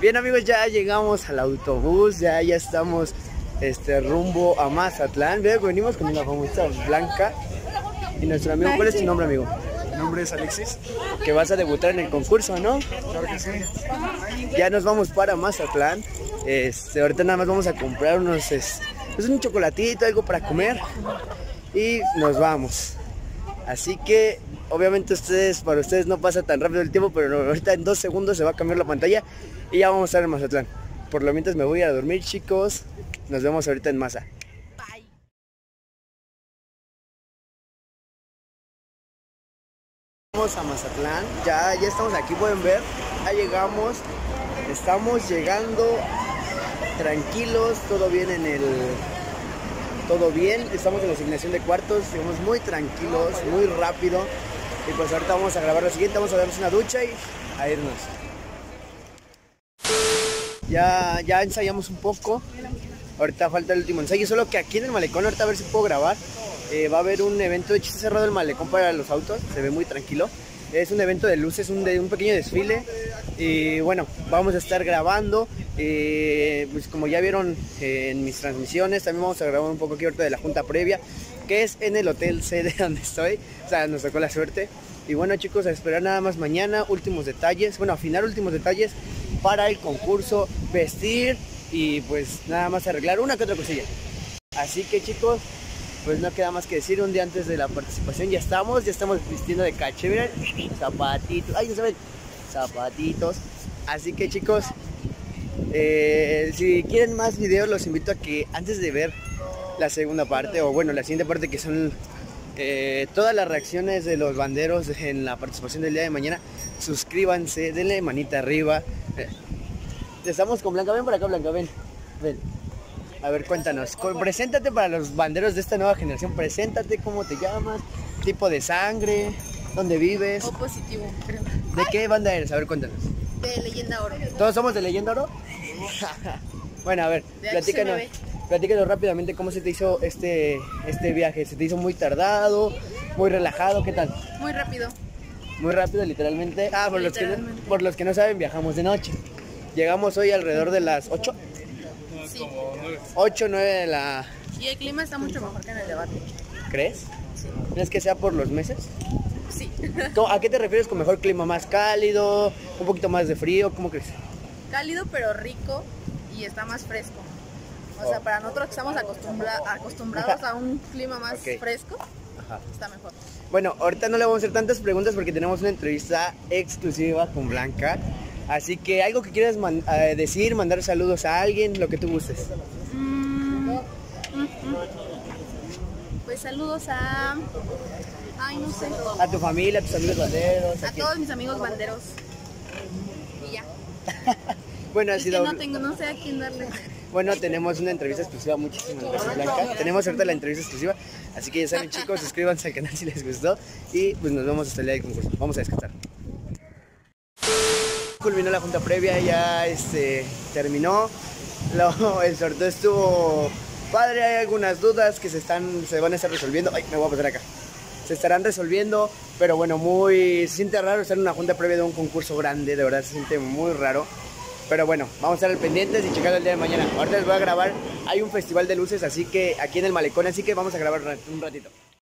Bien amigos, ya llegamos al autobús, ya estamos rumbo a Mazatlán. Veo que venimos con una famosa Blanca y nuestro amigo. ¿Cuál es tu nombre, amigo? Mi nombre es Alexis. Que vas a debutar en el concurso, ¿no? Claro que sí. Ya nos vamos para Mazatlán. Ahorita nada más vamos a comprar unos, pues un chocolatito, algo para comer y nos vamos. Así que obviamente para ustedes no pasa tan rápido el tiempo, pero ahorita en 2 segundos se va a cambiar la pantalla y ya vamos a estar en Mazatlán. Por lo mientras me voy a dormir, chicos. Nos vemos ahorita en Maza. Bye. Vamos a Mazatlán, ya estamos aquí, pueden ver, ya llegamos, estamos llegando tranquilos, todo bien estamos en la asignación de cuartos, llegamos muy tranquilos, muy rápido y pues ahorita vamos a grabar lo siguiente, vamos a darnos una ducha y a irnos. Ya ensayamos un poco, ahorita falta el último ensayo, solo que aquí en el malecón, ahorita a ver si puedo grabar. Va a haber un evento, de hecho está cerrado el malecón para los autos, se ve muy tranquilo. Es un evento de luces, un pequeño desfile. Y bueno, vamos a estar grabando. Pues como ya vieron en mis transmisiones, también vamos a grabar un poco aquí ahorita de la junta previa, que es en el hotel sede donde estoy. O sea, nos tocó la suerte. Y bueno chicos, a esperar nada más mañana, últimos detalles. Bueno, afinar últimos detalles para el concurso, vestir y pues nada más arreglar una que otra cosilla. Así que chicos, pues no queda más que decir, un día antes de la participación ya estamos vistiendo de caché, miren, zapatitos, ay no se ven, zapatitos. Así que chicos, si quieren más videos los invito a que antes de ver la segunda parte, o bueno, la siguiente parte que son todas las reacciones de los banderos en la participación del día de mañana, suscríbanse, denle manita arriba. Estamos con Blanca, ven por acá Blanca, ven. A ver, cuéntanos, preséntate para los banderos de esta nueva generación, preséntate, cómo te llamas, tipo de sangre, dónde vives. O positivo, creo. ¿De qué banda eres? A ver, cuéntanos. De Leyenda Oro. ¿Todos somos de Leyenda Oro? Bueno, a ver, platícanos rápidamente cómo se te hizo este viaje. ¿Se te hizo muy tardado, muy relajado? ¿Qué tal? Muy rápido. Muy rápido, literalmente. Por los que no saben, viajamos de noche. Llegamos hoy alrededor de las 8. Sí. 8, 9 de la... Y el clima está mucho mejor que en el debate. ¿Crees? Sí. ¿Crees que sea por los meses? Sí. ¿A qué te refieres con mejor clima? ¿Más cálido? ¿Un poquito más de frío? ¿Cómo crees? Cálido pero rico y está más fresco. O sea, para nosotros que estamos acostumbrados a un clima más fresco, está mejor. Bueno, ahorita no le vamos a hacer tantas preguntas porque tenemos una entrevista exclusiva con Blanca. Así que algo que quieras decir, mandar saludos a alguien, lo que tú gustes. Pues saludos a... Ay, no sé. A tu familia, a tus amigos banderos. A todos mis amigos banderos. Y ya. Bueno, ha sido... No sé a quién darle. Bueno, tenemos una entrevista exclusiva, muchísimas gracias Blanca. Tenemos ahorita la entrevista exclusiva, así que ya saben chicos, suscríbanse al canal si les gustó y pues nos vemos hasta el día del concurso. Vamos a descansar. Culminó la junta previa, ya terminó, el sorteo estuvo padre, hay algunas dudas que se van a estar resolviendo. Ay, me voy a pasar acá. Se estarán resolviendo, pero bueno, se siente raro estar en una junta previa de un concurso grande, de verdad se siente muy raro. Pero bueno, vamos a estar al pendientes y checar el día de mañana. Ahorita les voy a grabar, hay un festival de luces, así que aquí en el malecón, así que vamos a grabar un ratito.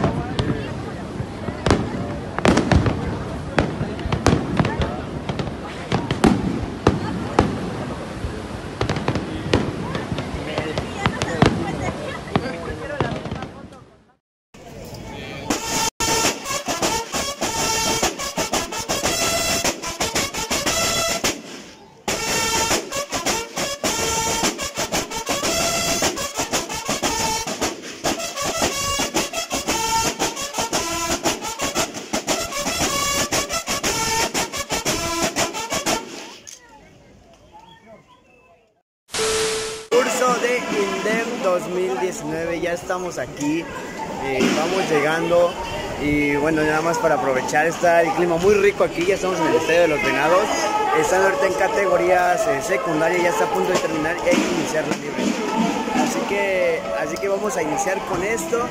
De INDEM 2019, ya estamos aquí, vamos llegando y bueno, nada más para aprovechar, está el clima muy rico aquí, ya estamos en el Estadio de los Venados, están ahorita en categorías secundarias, ya está a punto de terminar y hay que iniciar la libre, así que vamos a iniciar con esto,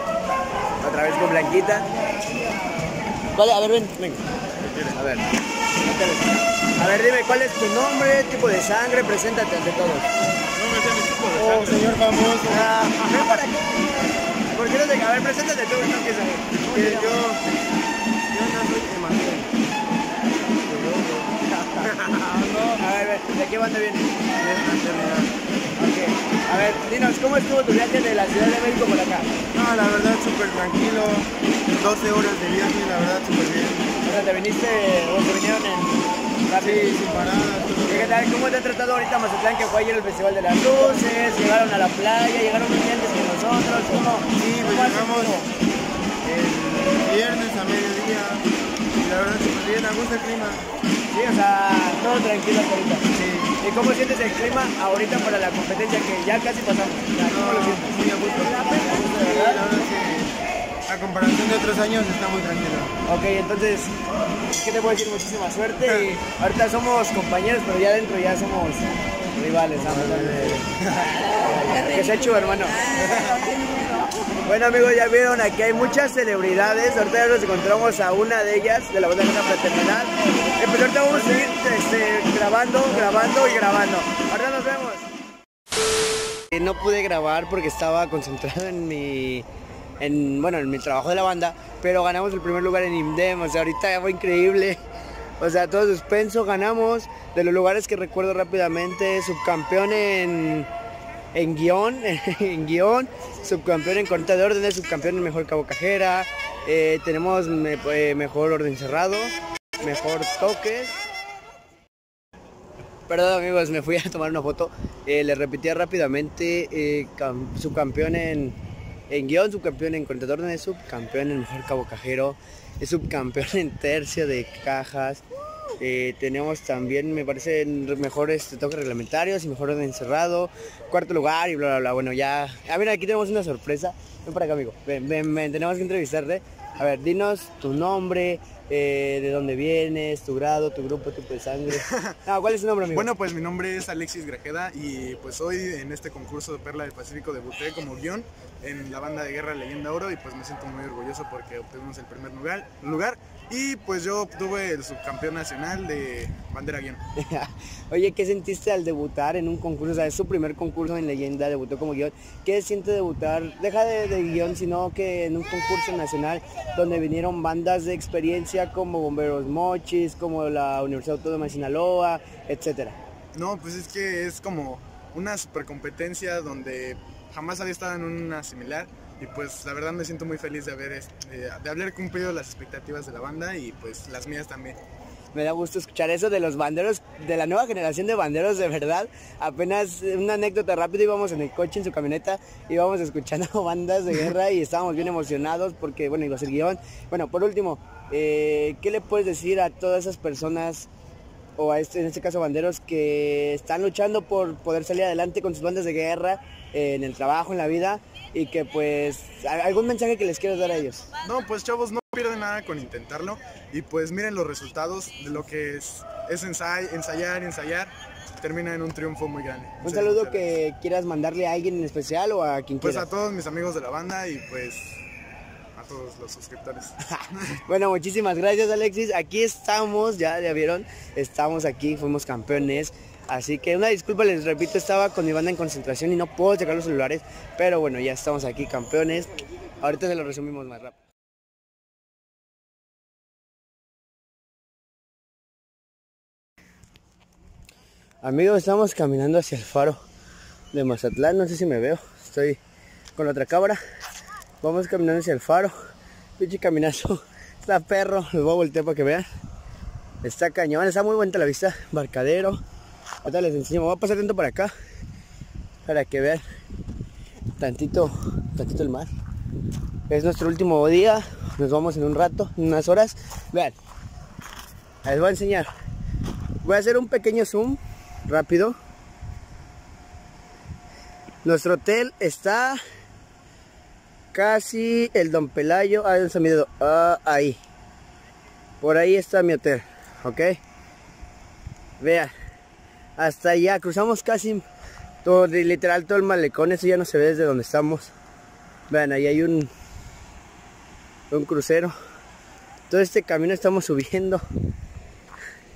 otra vez con Blanquita. Vale, a ver, ven, a ver. A ver, dime, ¿cuál es tu nombre, tipo de sangre? Preséntate ante todos. No me sé mi tipo de Oh, sangre. señor famoso. Ven para acá. ¿Por qué no te... A ver, preséntate tú, no que saber. Yo no soy Emanuel. A ver, ¿de qué banda vienes? Es fraternidad. Ok. A ver, dinos, ¿cómo estuvo tu viaje de la Ciudad de México por acá? No, la verdad súper tranquilo. 12 horas de viaje, la verdad súper bien. O sea, ¿te viniste o te vinieron en rápido? Sí, sin paradas, todo ¿Qué bien. tal? ¿Cómo te ha tratado ahorita Mazatlán, que fue ayer el Festival de las Luces? Llegaron a la playa, llegaron muy antes que nosotros. ¿Cómo? Sí, pues ¿Cómo llegamos estuvo? el viernes a mediodía. Y la verdad súper bien, a gusto el clima. Sí, o sea, todo tranquilo hasta ahorita. Sí. ¿Y cómo sientes el clima ahorita para la competencia que ya casi pasamos? ¿Cómo lo sientes? Muy a gusto. Sí, la verdad sí. A comparación de otros años está muy tranquilo. Ok, entonces, ¿qué te puedo decir? Muchísima suerte. Y ahorita somos compañeros, pero ya adentro ya somos rivales. Que se hecho, hermano. Bueno, amigos, ya vieron, aquí hay muchas celebridades. Ahorita ya nos encontramos a una de ellas, de la banda de una fraternidad. Pues ahorita vamos a seguir grabando y grabando. Ahorita nos vemos. No pude grabar porque estaba concentrado en mi trabajo de la banda, pero ganamos el primer lugar en IMDEM. O sea, ahorita fue increíble. O sea, todo suspenso, ganamos. De los lugares que recuerdo rápidamente, subcampeón en guión, subcampeón en corte de órdenes, subcampeón en mejor cabo cajera, tenemos mejor orden cerrado, mejor toques. Perdón amigos, me fui a tomar una foto. Les repetía rápidamente, subcampeón en guión, subcampeón en corte de órdenes, subcampeón en mejor cabo cajero, subcampeón en tercio de cajas. Tenemos también, me parece, mejores toques reglamentarios y mejor orden cerrado, cuarto lugar y bla bla bla. Bueno, ya. A ver, aquí tenemos una sorpresa. Ven para acá, amigo. Ven, tenemos que entrevistarte. A ver, dinos tu nombre, de dónde vienes, tu grado, tu grupo, tu tipo de sangre. No, ¿cuál es tu nombre, amigo? Bueno, pues mi nombre es Alexis Grajeda y pues hoy en este concurso de Perla del Pacífico debuté como guión en la banda de guerra Leyenda Oro y pues me siento muy orgulloso porque obtuvimos el primer lugar y pues yo obtuve el subcampeón nacional de bandera guión. Oye, ¿qué sentiste al debutar en un concurso? O sea, es su primer concurso en Leyenda, debutó como guión. ¿Qué siente debutar, deja de guión, sino que en un concurso nacional donde vinieron bandas de experiencia como Bomberos Mochis, como la Universidad Autónoma de Sinaloa, etcétera? No, pues es que es como una super competencia donde jamás había estado en una similar y pues la verdad me siento muy feliz de haber cumplido las expectativas de la banda y pues las mías también. Me da gusto escuchar eso de los banderos, de la nueva generación de banderos, de verdad. Apenas una anécdota rápida, íbamos en el coche, en su camioneta, íbamos escuchando bandas de guerra y estábamos bien emocionados porque, bueno, iba a ser guión. Bueno, por último, ¿qué le puedes decir a todas esas personas, o en este caso banderos, que están luchando por poder salir adelante con sus bandas de guerra, en el trabajo, en la vida, y que pues, algún mensaje que les quieras dar a ellos? No, pues chavos, no pierden nada con intentarlo y pues miren los resultados de lo que es ensayar, termina en un triunfo muy grande. Un saludo que quieras mandarle a alguien en especial o a quien pues quieras. a todos mis amigos de la banda y pues a todos los suscriptores. Bueno, muchísimas gracias Alexis, aquí estamos, ya vieron, estamos aquí, fuimos campeones. Así que una disculpa, les repito, estaba con mi banda en concentración y no puedo checar los celulares, pero bueno, ya estamos aquí campeones. Ahorita se lo resumimos más rápido. Amigos, estamos caminando hacia el faro de Mazatlán, no sé si me veo, estoy con la otra cámara. Vamos caminando hacia el faro, pinche caminazo, está perro, los voy a voltear para que vean. Está cañón, está muy buena la vista, Embarcadero. Ahorita les enseño, me voy a pasar tanto para acá para que vean tantito el mar. Es nuestro último día, nos vamos en un rato, en unas horas. Vean, les voy a enseñar. Voy a hacer un pequeño zoom rápido. Nuestro hotel está casi el Don Pelayo. ¿Dónde está mi dedo? Ahí. Por ahí está mi hotel, ¿ok? Vean. Hasta allá, cruzamos casi todo, literal todo el malecón, eso ya no se ve desde donde estamos. Vean, ahí hay un crucero. Todo este camino estamos subiendo.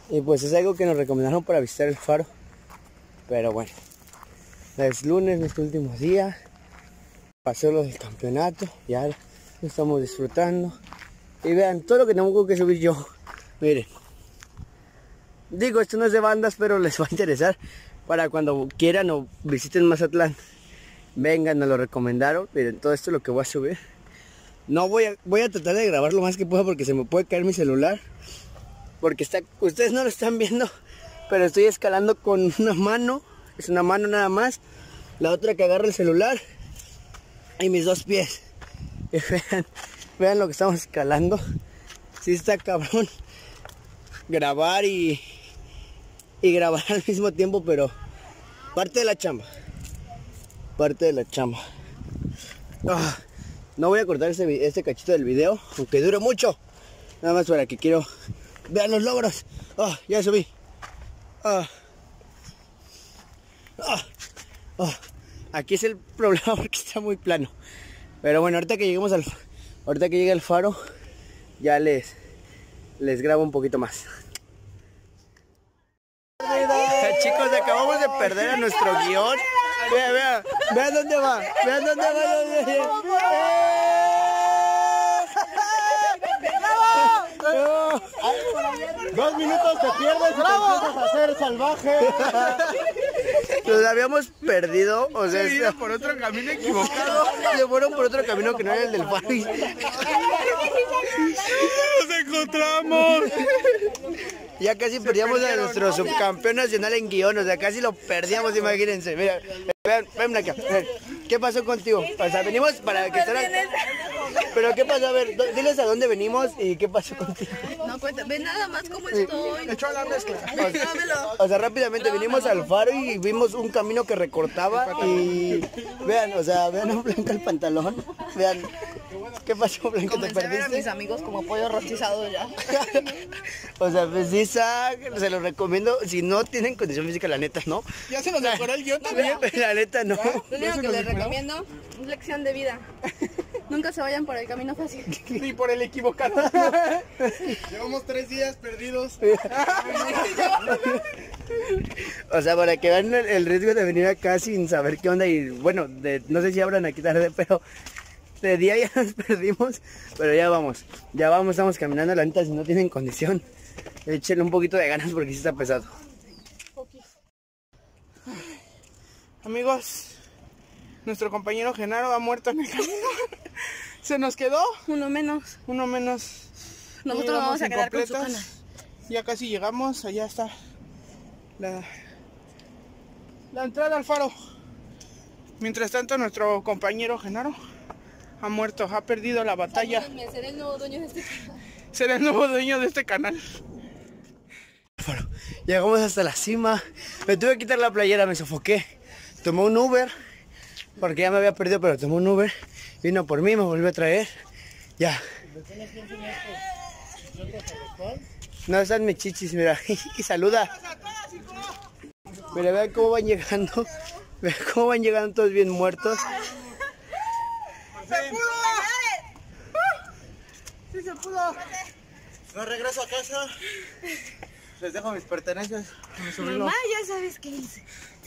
Y pues es algo que nos recomendaron para visitar el faro. Pero bueno, es lunes, nuestro último día. Pasó lo del campeonato, ya lo estamos disfrutando. Y vean todo lo que tengo que subir yo. Miren, digo, esto no es de bandas, pero les va a interesar para cuando quieran o visiten Mazatlán. Vengan, nos lo recomendaron. Miren, todo esto es lo que voy a subir. No voy a tratar de grabar lo más que pueda porque se me puede caer mi celular. Porque ustedes no lo están viendo, pero estoy escalando con una mano. Es una mano nada más. La otra que agarra el celular. Y mis 2 pies. Y vean lo que estamos escalando. Sí está cabrón grabar y grabar al mismo tiempo, pero parte de la chamba. Parte de la chamba. No voy a cortar este cachito del video, aunque dure mucho. Nada más para que quiero... Vean los logros. Ya subí. Aquí es el problema porque está muy plano. Pero bueno, ahorita que llegue al faro, ya les grabo un poquito más. Chicos, acabamos de perder a nuestro guión. Vean dónde va. Vean dónde va. 2 minutos te pierdes y te empiezas a hacer salvaje. Nos habíamos perdido, o sea, Se por otro camino equivocado. Se fueron por otro camino que no era el del faro. ¡Nos encontramos! Ya casi perdíamos a nuestro subcampeón nacional en guión, o sea, casi lo perdíamos, imagínense. Mira, ven acá. ¿Qué pasó contigo? O sea, venimos para que estén... Pero ¿qué pasó? A ver, diles a dónde venimos y qué pasó contigo. No cuenta, ve nada más cómo estoy. Echó a la mezcla. O sea, rápidamente venimos al faro y vimos un camino que recortaba y... Vean, o sea, vean a Blanca el pantalón. Vean, ¿qué pasó, Blanca? ¿Te Comencé a ver a perdiste? mis amigos como pollo rostizado ya. O sea, pues sí, se los recomiendo. Si no tienen condición física, la neta, no. Ya se nos mejoró el guión también. La neta, no. Lo único que les recomiendo es lección de vida. Nunca se vayan por el camino fácil. Ni por el equivocado. Llevamos 3 días perdidos. O sea, para que vean el riesgo de venir acá sin saber qué onda. Y bueno, no sé si abran aquí tarde, pero de día ya nos perdimos. Pero ya vamos, estamos caminando. La neta, si no tienen condición, échenle un poquito de ganas porque sí está pesado. Amigos, nuestro compañero Genaro ha muerto en el camino. Se nos quedó Uno menos. uno menos. Nosotros vamos a quedar con su canal. Ya casi llegamos, allá está la entrada al faro. Mientras tanto, nuestro compañero Genaro ha muerto, ha perdido la batalla. Seré el nuevo dueño de este canal. Será el nuevo dueño de este canal. Bueno, llegamos hasta la cima. Me tuve que quitar la playera, me sofoqué. Tomé un Uber, porque ya me había perdido, pero tomé un Uber. Vino por mí, me volvió a traer. Ya. No están mis chichis, mira. Y saluda. Mira, vean cómo van llegando. Vean cómo van llegando todos bien muertos. ¡Se pudo! ¡Sí se pudo! No regreso a casa. Les dejo mis pertenencias. Mamá, ya sabes qué hice.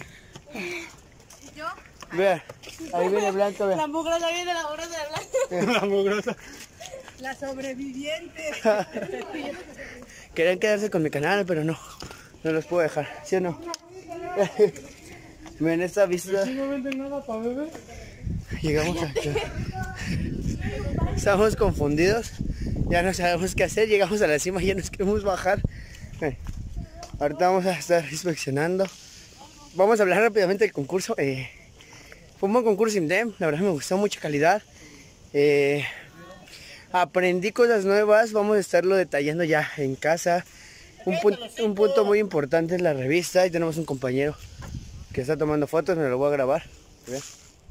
¿Yo? Vean, ahí viene Blanca, vean. La mugrosa viene, la mugrosa de Blanca. La mugrosa. La sobreviviente. Querían quedarse con mi canal, pero no los puedo dejar, ¿sí o no? Miren esta vista. ¿No venden nada para beber? Llegamos aquí. Estamos confundidos. Ya no sabemos qué hacer. Llegamos a la cima y ya nos queremos bajar. Ahorita vamos a estar inspeccionando. Vamos a hablar rápidamente del concurso. Fue un buen concurso INDEM. La verdad me gustó, mucha calidad. Aprendí cosas nuevas. Vamos a estarlo detallando ya en casa. Un punto muy importante es la revista. Y tenemos un compañero que está tomando fotos. Me lo voy a grabar. ¿Ven?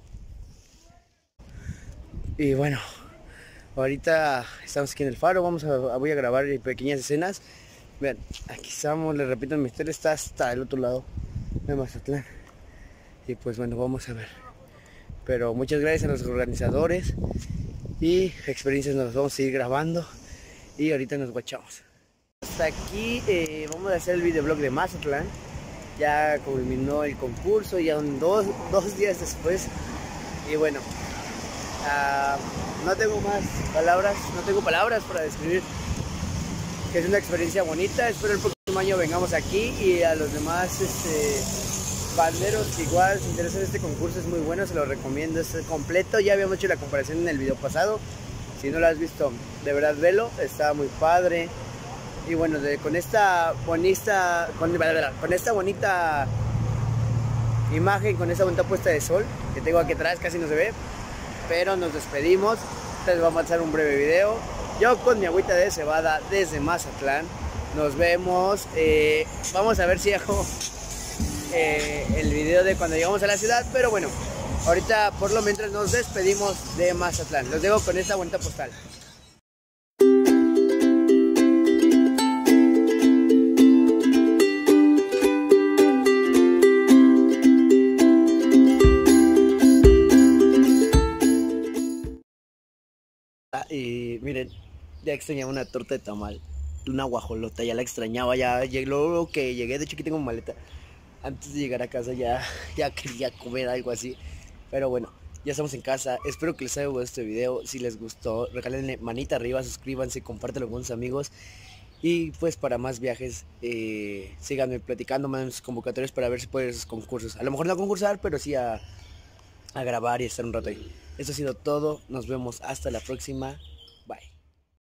Y bueno, ahorita estamos aquí en el faro. Voy a grabar pequeñas escenas. Vean, aquí estamos, les repito, mi tele está hasta el otro lado de Mazatlán. Y pues bueno, vamos a ver. Pero muchas gracias a los organizadores y experiencias nos vamos a ir grabando. Y ahorita nos guachamos. Hasta aquí vamos a hacer el videoblog de Mazatlán. Ya culminó el concurso, ya son dos días después. Y bueno, no tengo palabras para describir que es una experiencia bonita. Espero el próximo año vengamos aquí, y a los demás banderos que igual se interesan en este concurso, es muy bueno, se lo recomiendo, es completo. Ya habíamos hecho la comparación en el video pasado, si no lo has visto, de verdad velo, está muy padre. Y bueno, con esta bonita imagen, con esta bonita puesta de sol que tengo aquí atrás, casi no se ve, pero nos despedimos. Les vamos a hacer un breve video, yo con mi agüita de cebada desde Mazatlán. Nos vemos, vamos a ver si hago el video de cuando llegamos a la ciudad, pero bueno, ahorita por lo mientras nos despedimos de Mazatlán. Los dejo con esta bonita postal. Y miren, ya extrañaba una torta de tamal, una guajolota, ya la extrañaba, ya luego que llegué, de hecho aquí tengo maleta. Antes de llegar a casa ya quería comer algo así, pero bueno, ya estamos en casa. Espero que les haya gustado este video. Si les gustó, regálenle manita arriba, suscríbanse, compártelo con sus amigos. Y pues para más viajes, síganme platicando, manden sus convocatorias para ver si pueden esos concursos. A lo mejor no a concursar, pero sí a grabar y estar un rato ahí. Eso ha sido todo, nos vemos hasta la próxima, bye.